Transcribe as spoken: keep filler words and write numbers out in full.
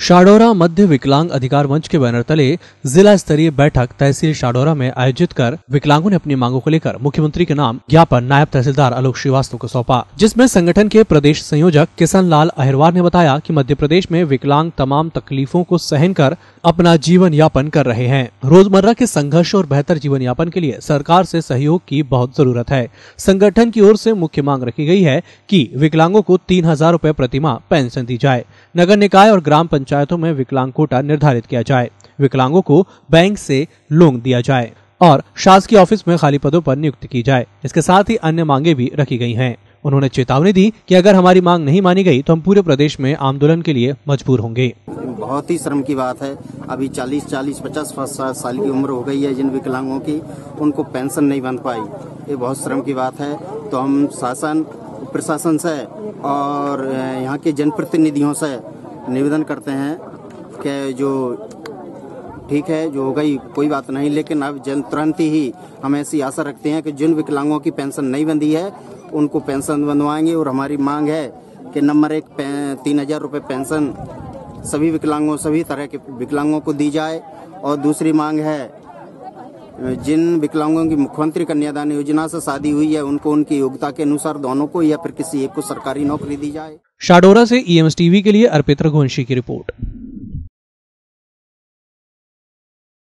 शाडौरा मध्य विकलांग अधिकार मंच के बैनर तले जिला स्तरीय बैठक तहसील शाडौरा में आयोजित कर विकलांगों ने अपनी मांगों को लेकर मुख्यमंत्री के नाम ज्ञापन नायब तहसीलदार आलोक श्रीवास्तव को सौंपा, जिसमें संगठन के प्रदेश संयोजक किशन लाल अहिरवार ने बताया कि मध्य प्रदेश में विकलांग तमाम तकलीफों को सहन कर अपना जीवन यापन कर रहे हैं। रोजमर्रा के संघर्ष और बेहतर जीवन यापन के लिए सरकार से सहयोग की बहुत जरूरत है। संगठन की ओर से मुख्य मांग रखी गई है कि विकलांगों को तीन हजार रूपए प्रति माह पेंशन दी जाए। नगर निकाय और ग्राम पंचायतों में विकलांग कोटा निर्धारित किया जाए। विकलांगों को बैंक से लोन दिया जाए और शासकीय ऑफिस में खाली पदों पर नियुक्ति की जाए। इसके साथ ही अन्य मांगे भी रखी गई हैं। उन्होंने चेतावनी दी कि अगर हमारी मांग नहीं मानी गई तो हम पूरे प्रदेश में आंदोलन के लिए मजबूर होंगे। बहुत ही शर्म की बात है, अभी चालीस चालीस पचास साल की उम्र हो गई है जिन विकलांगों की, उनको पेंशन नहीं बन पाई। ये बहुत शर्म की बात है। तो हम शासन प्रशासन से और यहाँ के जनप्रतिनिधियों से निवेदन करते हैं कि जो ठीक है जो हो गई कोई बात नहीं, लेकिन अब जन तुरंत ही हम ऐसी आशा रखते हैं कि जिन विकलांगों की पेंशन नहीं बंधी है उनको पेंशन बनवाएंगे। और हमारी मांग है कि नंबर एक तीन हजार रूपए पेंशन सभी विकलांगों सभी तरह के विकलांगों को दी जाए। और दूसरी मांग है जिन विकलांगों की मुख्यमंत्री कन्यादान योजना से शादी हुई है उनको उनकी योग्यता के अनुसार दोनों को या फिर किसी एक को सरकारी नौकरी दी जाए। शाडौरा से ई एम एस टीवी के लिए अर्पित रघुवंशी की रिपोर्ट।